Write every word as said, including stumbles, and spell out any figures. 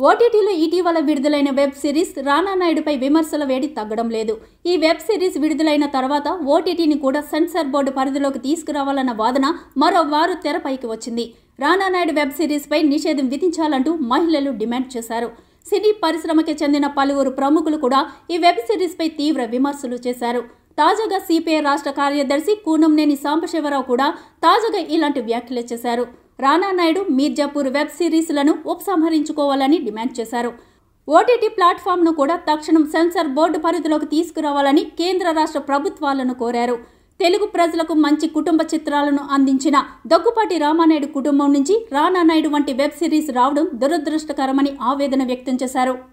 ఓటీటీలో ఇటీవల విడుదలైన వెబ్ సిరీస్ రానా నాయుడుపై విమర్శల వేడి తగ్గడం లేదు. ఈ వెబ్ సిరీస్ విడుదలైన తర్వాత ఓటీటీని కూడా సెన్సార్ బోర్డు పరిధిలోకి తీసుకురావాలన్న వాదన మరో వారు తెరపైకి వచ్చింది. రానా నాయుడు వెబ్ సిరీస్పై నిషేధం విధించాలంటూ మహిళలు డిమాండ్ చేశారు. సినీ పరిశ్రమకి చెందిన పలువురు ప్రముఖులు కూడా ఈ వెబ్ సిరీస్పై తీవ్ర విమర్శలు చేశారు. తాజాగా సిపిఐ రాష్ట్ర కార్యదర్శి కూనంనేని సాంబశివరావు కూడా తాజాగా ఇలాంటి వ్యాఖ్యలు చేశారు. రానా నాయుడు, మీర్జాపూర్ వెబ్ సిరీస్లను ఉపసంహరించుకోవాలని డిమాండ్ చేశారు. ఓటీటీ ప్లాట్ఫామ్ను కూడా తక్షణం సెన్సార్ బోర్డు పరిధిలోకి తీసుకురావాలని కేంద్ర రాష్ట్ర ప్రభుత్వాలను కోరారు. తెలుగు ప్రజలకు మంచి కుటుంబ చిత్రాలను అందించిన దగ్గుపాటి రామానాయుడు కుటుంబం నుంచి రానా నాయుడు వంటి వెబ్ సిరీస్ రావడం దురదృష్టకరమని ఆవేదన వ్యక్తం చేశారు.